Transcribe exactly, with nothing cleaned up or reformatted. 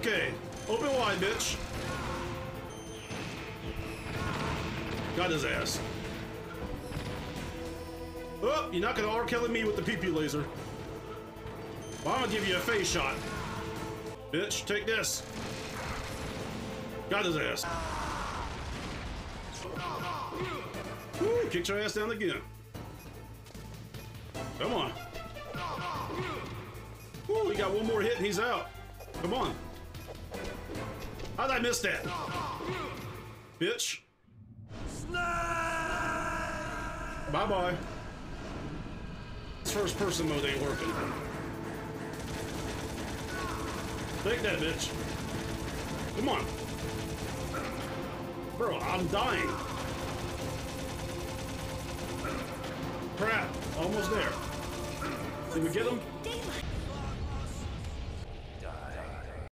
Okay. Open wide, bitch. Got his ass. Oh, you're not gonna R. Kelly me with the pee-pee laser. Well, I'm gonna give you a face shot. Bitch, take this. Got his ass. Woo, kicked your ass down again. Come on. Woo, he got one more hit and he's out. Come on. How'd I miss that? Bitch. Bye-bye. This first person mode ain't working. Take that, bitch. Come on. Bro, I'm dying. Crap. Almost there. Did we get him? Daylight.